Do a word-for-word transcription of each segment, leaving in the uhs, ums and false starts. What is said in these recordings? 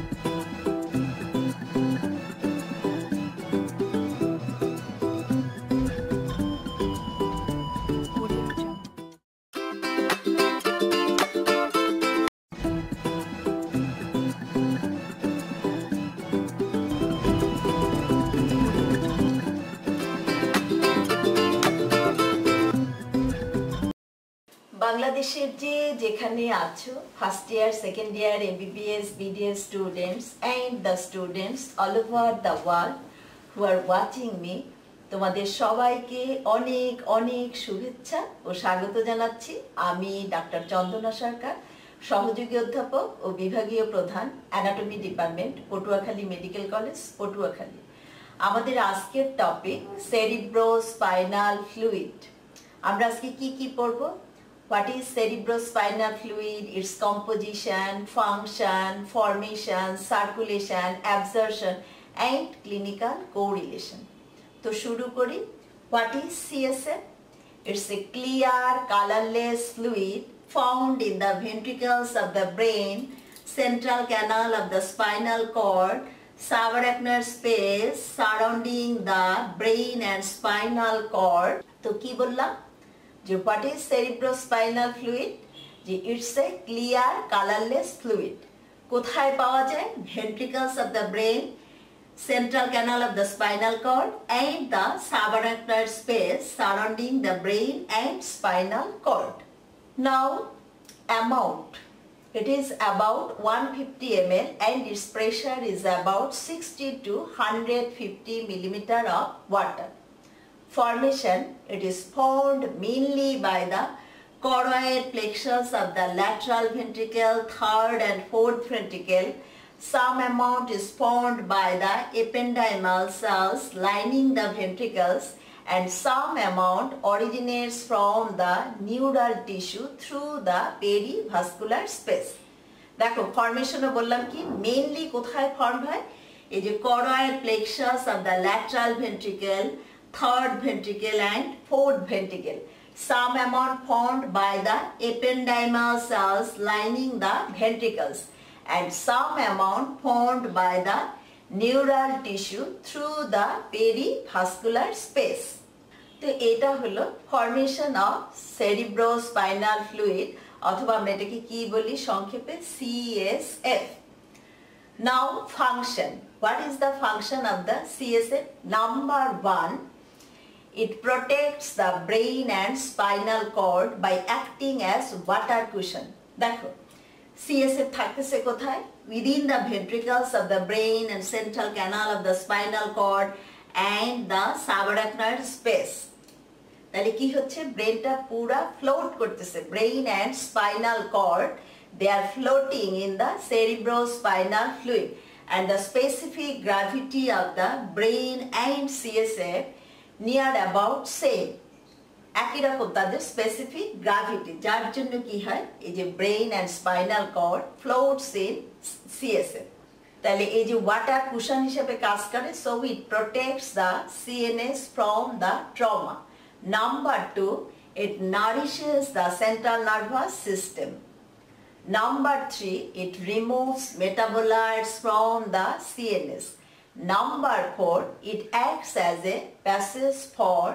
বাংলাদেশের যে যেখানে আছো first year second year MBBS BDS students and the students all over the world who are watching me, তোমাদের সবাইকে অনেক অনেক শুভেচ্ছা ও স্বাগত জানাচ্ছি। আমি ডাক্তার চন্দনা সরকার, সহযোগী অধ্যাপক ও বিভাগীয় প্রধান anatomy department, Patuakhali medical college, Patuakhali. আমাদের আজকের টপিক সেরিব্রোস্পাইনাল ফ্লুইড। আমরা আজকে কি কি পড়ব? What is cerebrospinal fluid, its composition, function, formation, circulation, absorption and clinical correlation. তো শুরু করি। What is C S F? It's a clear colorless fluid found in the ventricles of the brain, central canal of the spinal cord, subarachnoid space surrounding the brain and spinal cord. তো কি বললাম? যে what is cerebrospinal fluid? যে it's a clear colorless fluid. কোথায় পাওয়া যায়? Ventricles of the brain, central canal of the spinal cord and the subarachnoid space surrounding the brain and spinal cord. Now amount. It is about one hundred fifty milliliters and its pressure is about sixty to one hundred fifty millimeters of water. Formation, it is formed mainly by the choroid plexus of the lateral ventricle, third and fourth ventricle. Some amount is formed by the ependymal cells lining the ventricles and some amount originates from the neural tissue through the perivascular space. দেখো ফরমেশনও বললাম কি mainly কোথায় form হয়? এই যে choroid plexus of the lateral ventricle, third ventricle and fourth ventricle. Some amount formed by the ependymal cells lining the ventricles and some amount formed by the neural tissue through the perivascular space. তো এটা হলো formation of cerebrospinal fluid, অথবা আমরা এটাকে কি বলি সংক্ষেপে C S F. Now function. What is the function of the C S F? Number one, it protects the brain and spinal cord by acting as water cushion. দেখো C S F থাকতেছে কোথায়? Within the ventricles of the brain and central canal of the spinal cord and the subarachnoid space. তাহলে কি হচ্ছে? ব্রেনটা পুরা float করতেছে। Brain and spinal cord, they are floating in the cerebrospinal fluid and the specific gravity of the brain and C S F near about same. একই রকম তাদের specific gravity, যার জন্য কি হয় এই যে brain and spinal cord floats in C S F. তাহলে এই যে ওয়াটার কুশন হিসেবে কাজ করে, so it protects the C N S from the trauma. Number two, it nourishes the central nervous system. Number three, it removes metabolites from the C N S. Number four, it acts as a passage for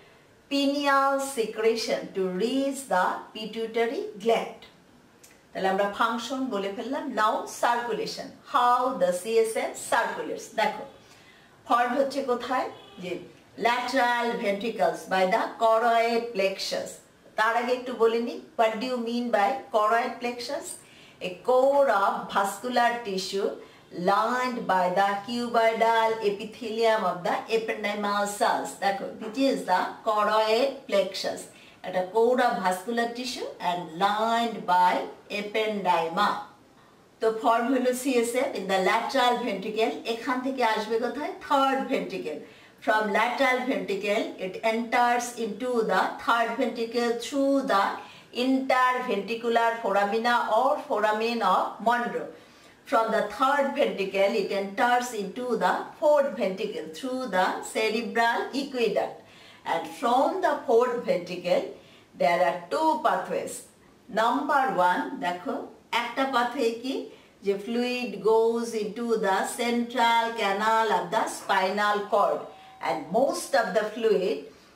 pineal secretion to reach the pituitary gland. তাহলে আমরা function বলে ফেললাম। Now circulation, how the C S F circulates. দেখো form হচ্ছে কোথায়? যে lateral ventricles by the choroid plexus. তার আগে একটু বলে নি, what do you mean by choroid plexus? A core of vascular tissue lined by the cuboidal epithelium of the ependymal cells. দেখো this is the choroid plexus, এটা core of vascular tissue and lined by ependyma. তো form হলো C S F in the lateral ventricle. এখান থেকে আসবে কোথায়? third ventricle. From lateral ventricle it enters into the third ventricle through the interventricular foramina or foramen of Monro. From the third ventricle it enters into the fourth ventricle through the cerebral aqueduct, and from the fourth ventricle there are two pathways. Number one, দেখো একটা pathway কি যে fluid goes into the central canal of the spinal cord and most of the fluid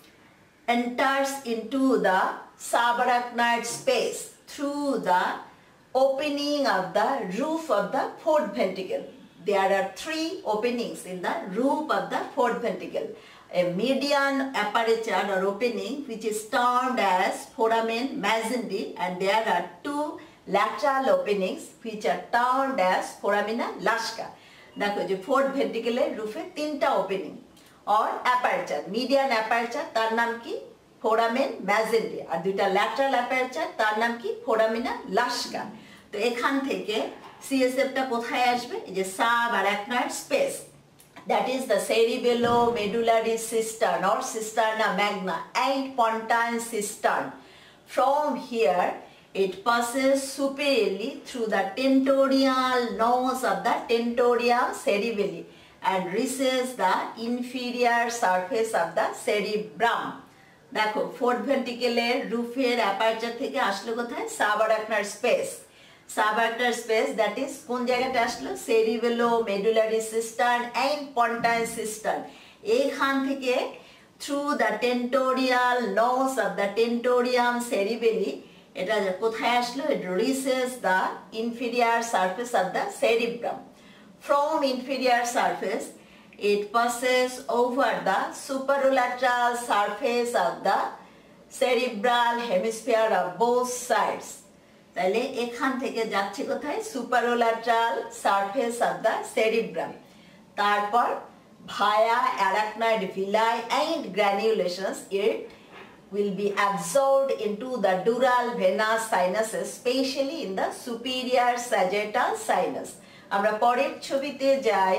enters into the subarachnoid space through the opening of the roof of the fourth ventricle. There are three openings in the roof of the fourth ventricle. A median aperture or opening which is termed as foramen mazendi, and there are two lateral openings which are termed as foramina lasca. দেখো যে fourth ventricle এর রুফে তিনটা opening or aperture. Median aperture তার নাম কি foramen mazendi, আর দুইটা lateral aperture তার নাম কি foramina lasca. তো এখান থেকে সিএসএফ টা কোথায় আসবে? এই যে subarachnoid space, that is the cerebellomedullary cistern or cisterna magna and pontine cistern. From here it passes superiorly through the tentorial nose of the tentorium cerebelli and reaches the inferior surface of the cerebrum. দেখো fourth ventricle এর রুফের aperture থেকে আসলো কোথায়? subarachnoid space. Subarachnoid space, that is কোন জায়গাটা আসলো? cerebellomedullary cistern and pontine cistern. এইখান থেকে through the tentorial nose of the tentorium cerebelli এটা কোথায় আসলো? It reaches the inferior surface of the cerebrum. From inferior surface it passes over the superolateral surface of the cerebral hemisphere of both sides. তাহলে এখান থেকে যাচ্ছে কোথায়? superolateral surface of the cerebrum. তারপর via arachnoid villi and granulations it will be absorbed into the dural venous sinuses, especially in the superior sagittal sinus. আমরা পরের ছবিতে যাই।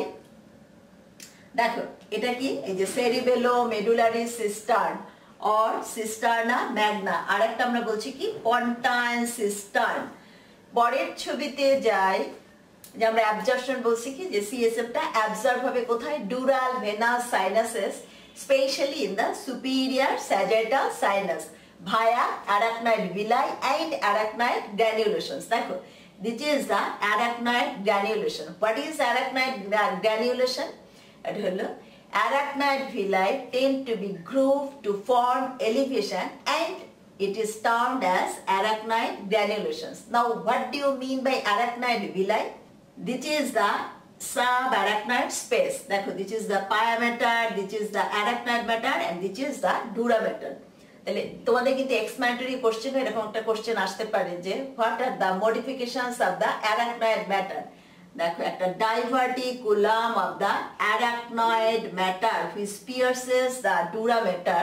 দেখো এটা কি? এই যে cerebellomedullary cistern or cisterna magna, আর একটা আমরা বলছি কি pontine cistern. পরের ছবিতে যাই, যে আমরা অ্যাবজর্পশন বলছি কি যে সিএসএফ টা অ্যাবজর্ব হবে কোথায়? dural venous sinuses, especially in the superior sagittal sinus via arachnoid villi and arachnoid granulations. দেখো this is the arachnoid granulation. What is arachnoid granulation? এটা হলো arachnoid villi tend to be grooved to form elevation and it is termed as arachnoid granulations. Now what do you mean by arachnoid villi? This is the subarachnoid space. দেখো this is the pia mater, this is the arachnoid mater and this is the dura mater. তাহলে তোমাদের কিন্তু explanatory question এরকম একটা question আসতে পারে যে what are the modifications of the arachnoid matter? দেখো একটা diverticulum of the arachnoid matter which pierces the dura mater,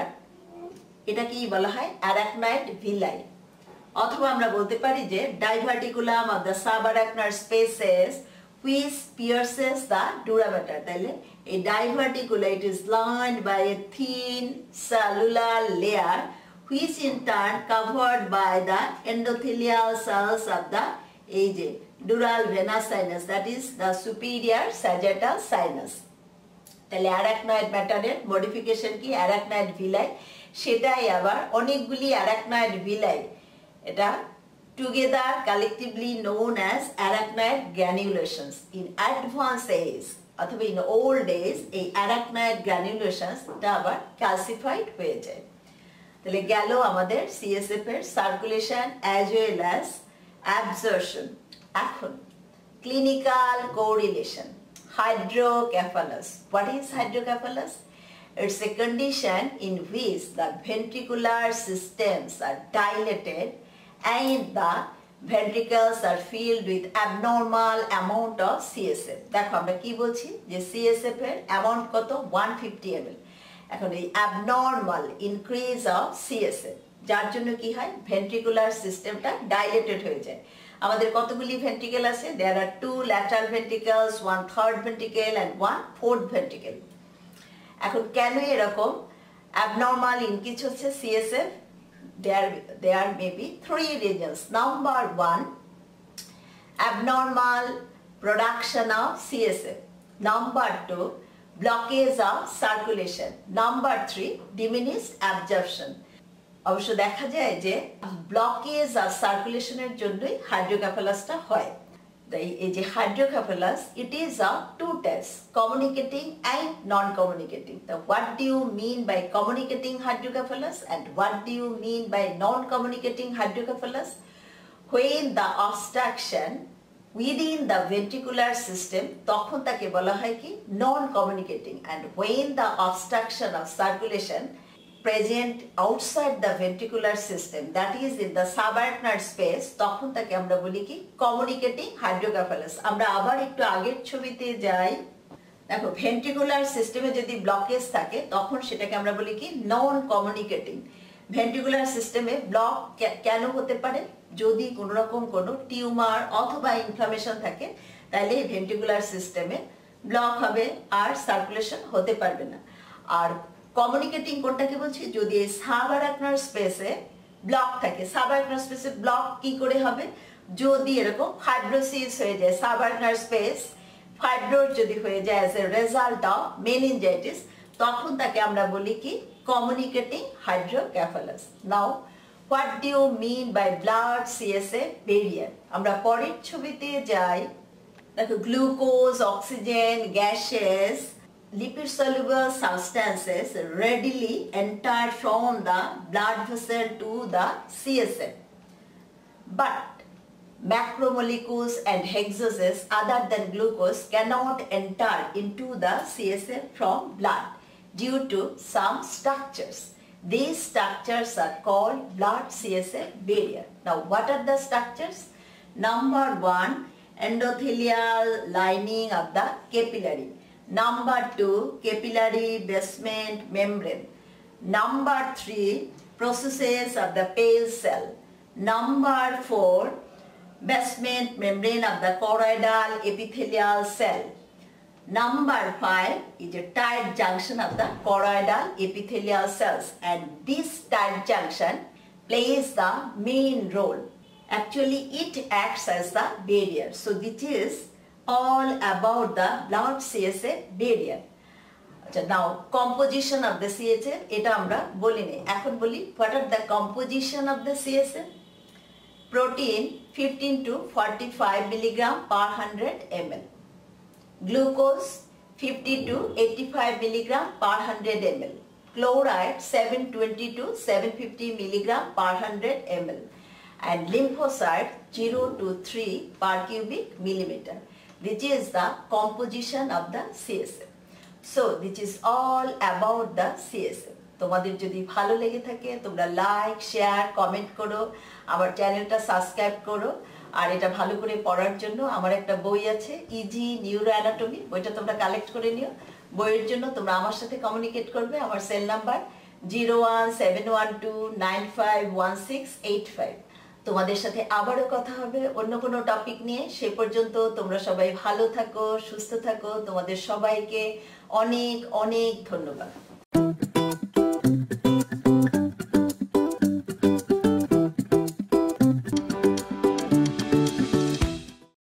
এটা কি বলা হয়? arachnoid villi. অথবা আমরা বলতে পারি যে diverticulum of the subarachnoid spaces which pierces the dura mater. তাহলে এই diverticula it is lined by a thin cellular layer which in turn covered by the endothelial cells of the এই যে dural venous sinus, that is the superior sagittal sinus. তাহলে arachnoid matter এর modification কি? arachnoid villi, সেটাই আবার অনেকগুলি arachnoid villi এটা together collectively known as arachnoid granulations. In advanced age অথবা in old days এই arachnoid granulations টা আবার calcified হয়ে যায়. তাহলে গেল আমাদের সিএসএফ এর circulation as well as absorption. এখন clinical correlation. Hydrocephalus. What is hydrocephalus? It's a condition in which the ventricular systems are dilated and the ventricles are filled with abnormal amount of C S F. দেখো আমরা কি বলছি যে C S F এর amount কত? one fifty milliliters. এখন এই abnormal increase of C S F যার জন্য কি হয়? ventricular সিস্টেমটা ডাইলেটেড হয়ে যায়। আমাদের কতগুলি ভেন্ট্রিকেল আছে? there are two lateral ventricles, one third ventricle and one fourth ventricle. এখন কেন এরকম abnormal increase হচ্ছে C S F? There, there may be three reasons. Number one, abnormal production of C S F. Number two, blockage of circulation. Number three, diminished absorption. অবশ্য দেখা যায় যে blockage আর সার্কুলেশনের জন্যই হাইড্রোকেফালাসটা হয়। এই যে hydrocephalus, it is a two types, communicating and non-communicating. So what do you mean by communicating hydrocephalus and what do you mean by non-communicating hydrocephalus? When the obstruction within the ventricular system, তখন তাকে বলা হয় কি non-communicating, and when the obstruction of circulation present outside the ventricular system, that is in the subarachnoid space, তখন তাকে আমরা বলি কি communicating hydrocephalus. আমরা আবার একটু আগের ছবিতে যাই। দেখো ভেন্ট্রিকুলার সিস্টেমে যদি ব্লকেজ থাকে তখন সেটাকে আমরা বলি কি নন কমিউনিকেটিং। ভেন্ট্রিকুলার সিস্টেমে ব্লক কেন হতে পারে? যদি কোনো রকম কোনো টিউমার অথবা ইনফ্লামেশন থাকে তাহলে ভেন্ট্রিকুলার সিস্টেমে ব্লক হবে আর সার্কুলেশন হতে পারবে না। আর কমিউনিকেটিং কোনটাকে বলছি? যদি এই সাবারাকনার স্পেসে ব্লক থাকে। সাবারাকনার স্পেসে ব্লক কি করে হবে? যদি এরকম ফাইব্রোসিস হয়ে যায় সাবারাকনার স্পেস, ফাইব্রোড যদি হয়ে যায় as a result of meningitis, তখন তাকে আমরা বলি কি communicating hydrocephalus. Now what do you mean by blood CSF barrier? আমরা পরের ছবিতে যাই। দেখো glucose, oxygen, gases, lipid soluble substances readily enter from the blood vessel to the C S F, but macromolecules and hexoses other than glucose cannot enter into the C S F from blood due to some structures. These structures are called blood C S F barrier. Now what are the structures? Number one, endothelial lining of the capillary. Number two, capillary basement membrane. Number three, processes of the pale cell. Number four, basement membrane of the choroidal epithelial cell. Number five is a tight junction of the choroidal epithelial cells, and this tight junction plays the main role. Actually, it acts as the barrier. So this is all about the blood C S F barrier. আচ্ছা, now composition of the C S F এটা আমরা বলিনি, এখন বলি what are the composition of the C S F? Protein fifteen to forty-five milligram per one hundred milliliters. Glucose fifty to eighty-five milligram per one hundred milliliters. Chloride seven twenty to seven fifty milligram per one hundred milliliters. And lymphocyte zero to three per cubic millimeter. This is the composition of the C S F. So this is all about the C S F. তোমাদের যদি ভালো লেগে থাকে তোমরা like, share, comment করো, আমার চ্যানেলটা subscribe করো। আর এটা ভালো করে পড়ার জন্য আমার একটা বই আছে ইজি নিউরো অ্যানাটমি, বইটা তোমরা কালেক্ট করে নিও। বইয়ের জন্য তোমরা আমার সাথে কমিউনিকেট করবে। আমার cell number zero one seven one two nine five one six eight five. তোমাদের সাথে আবারও কথা হবে অন্য কোনো টপিক নিয়ে। সে পর্যন্ত তোমরা সবাই ভালো থাকো, সুস্থ থাকো। তোমাদের সবাইকে অনেক অনেক ধন্যবাদ।